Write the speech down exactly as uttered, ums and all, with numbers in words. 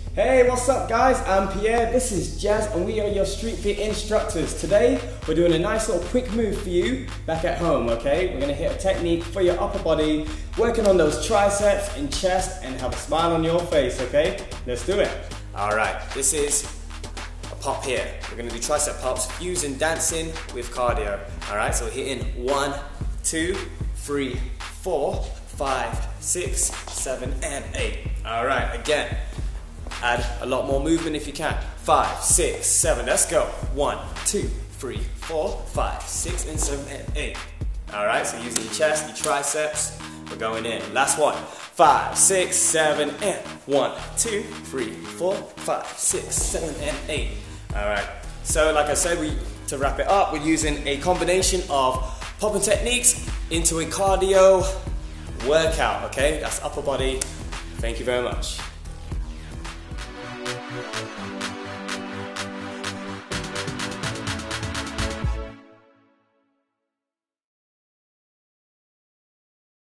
Hey, what's up guys? I'm Pierre, this is Jazz, and we are your Street Fit instructors. Today, we're doing a nice little quick move for you back at home, okay? We're gonna hit a technique for your upper body, working on those triceps and chest, and have a smile on your face, okay? Let's do it. All right, this is a pop here. We're gonna do tricep pops, fusing dancing with cardio. All right, so we're hitting one, two, three, four, five, six, seven, and eight. All right, again. Add a lot more movement if you can. Five, six, seven, let's go. One, two, three, four, five, six, and seven, and eight. All right, so using your chest, your triceps, we're going in. Last one. Five, six, seven, and one, two, three, four, five, six, seven, and eight. All right, so like I said, we to wrap it up, we're using a combination of popping techniques into a cardio workout, okay? That's upper body. Thank you very much.